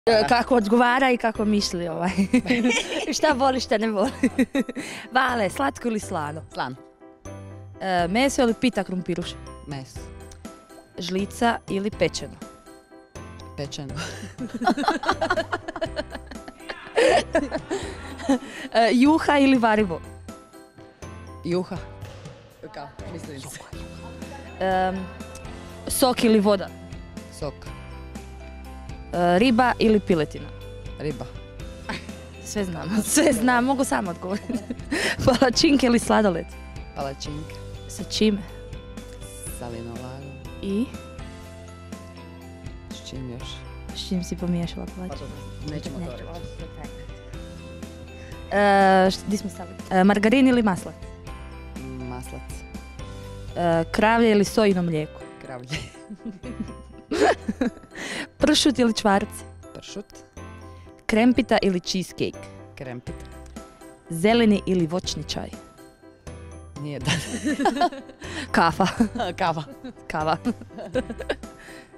Kako odgovara i kako misli ovaj. Šta voli, šta ne voli. Vale, slatko ili slano? Slano. Meso ili pita krumpiruša? Meso. Žlica ili pečeno? Pečeno. Juha ili varivo? Juha. Kao, mislim se. Sok ili voda? Sok. Riba ili piletina? Riba. Sve znam, mogu samo odgovoriti. Palačinke ili sladoled? Palačinke. Sa čime? Sa linolagom. I? S čim još? S čim si pomiješala palačinke? Nećemo to reći. Gdje smo stavili? Margarin ili maslac? Maslac. Kravlje ili sojino mlijeko? Kravlje. Pršut ili čvarci? Pršut. Krempita ili cheesecake? Krempita. Zeleni ili voćni čaj? Nije da. Kafa. Kava. Kava.